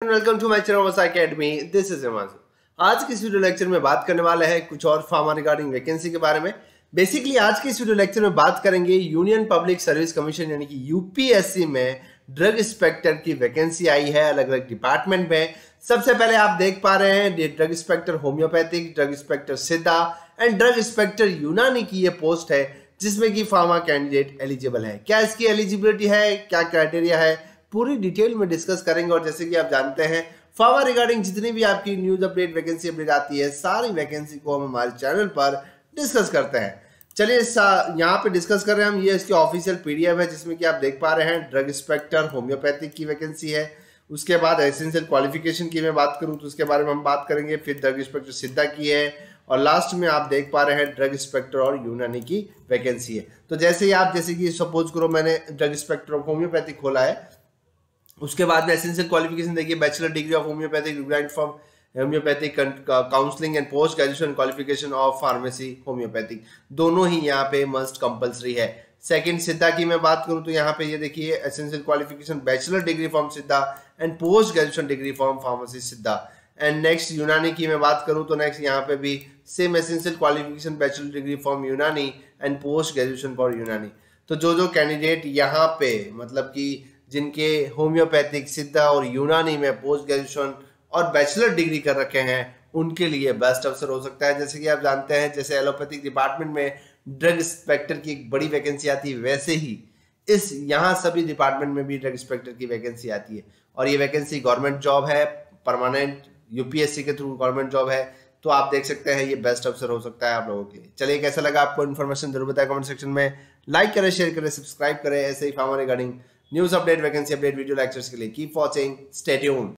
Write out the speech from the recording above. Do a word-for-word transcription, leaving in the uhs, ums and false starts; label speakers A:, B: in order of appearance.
A: And welcome to my channel Vasa academy. This is Himanshu. आज के इस वीडियो लेक्चर में बात करने वाले हैं कुछ और फार्मा रिगार्डिंग वैकेंसी के बारे में। बेसिकली आज के इस वीडियो लेक्चर में बात करेंगे यूनियन पब्लिक सर्विस कमीशन यानी कि यूपीएससी में ड्रग इंस्पेक्टर की वैकेंसी आई है अलग अलग डिपार्टमेंट में। सबसे पहले आप देख पा रहे हैं drug inspector homeopathic, drug inspector Siddha and drug inspector Unani की ये पोस्ट है जिसमें कि फार्मा कैंडिडेट एलिजिबल है। क्या इसकी एलिजिबिलिटी है, क्या क्राइटेरिया है, पूरी डिटेल में डिस्कस करेंगे। और जैसे कि आप जानते हैं फार्मा रिगार्डिंग जितनी भी आपकी न्यूज अपडेट वैकेंसी अपडेट आती है सारी वैकेंसी को हम हमारे चैनल पर डिस्कस करते हैं। चलिए यहाँ पे डिस्कस कर रहे हैं हम। ये इसके ऑफिशियल पीडीएफ है जिसमें कि आप देख पा रहे हैं ड्रग इंस्पेक्टर होम्योपैथिक की वैकेंसी है। उसके बाद एसेंशियल क्वालिफिकेशन की मैं बात करूं तो उसके बारे में हम बात करेंगे। फिर ड्रग इंस्पेक्टर सिद्धा की है और लास्ट में आप देख पा रहे हैं ड्रग इंस्पेक्टर और यूनानी की वैकेंसी है। तो जैसे ही आप जैसे कि सपोज करो मैंने ड्रग इंस्पेक्टर ऑफ होम्योपैथिक खोला है, उसके बाद में एसेंशियल क्वालिफिकेशन देखिए bachelor degree of homeopathic degree from homeopathic counselling and post graduation qualification of pharmacy homeopathic, दोनों ही यहाँ पे मस्ट कंपलसरी है। सेकंड सिद्धा की मैं बात करूं तो यहाँ पे ये देखिए essential qualification bachelor degree from Siddha and post graduation degree from pharmacy Siddha. And next Unani की मैं बात करूं तो नेक्स्ट यहाँ पे भी same essential qualification bachelor degree from Unani and post graduation for Unani. तो जो जो कैंडिडेट यहाँ पे मतलब कि जिनके होम्योपैथिक सिद्धा और यूनानी में पोस्ट ग्रेजुएशन और बैचलर डिग्री कर रखे हैं उनके लिए बेस्ट अवसर हो सकता है। जैसे कि आप जानते हैं जैसे एलोपैथिक डिपार्टमेंट में ड्रग इंस्पेक्टर की एक बड़ी वैकेंसी आती है, वैसे ही इस यहाँ सभी डिपार्टमेंट में भी ड्रग इंस्पेक्टर की वैकेंसी आती है। और ये वैकेंसी गवर्नमेंट जॉब है, परमानेंट यूपीएससी के थ्रू गवर्नमेंट जॉब है। तो आप देख सकते हैं ये बेस्ट अवसर हो सकता है आप लोगों के लिए। चलिए कैसा लगा आपको इन्फॉर्मेशन जरूर बताएं कमेंट सेक्शन में। लाइक करें, शेयर करें, सब्सक्राइब करें। ऐसे ही pharma regarding news update vacancy update video lectures के लिए कीप वॉचिंग, स्टे ट्यून्ड।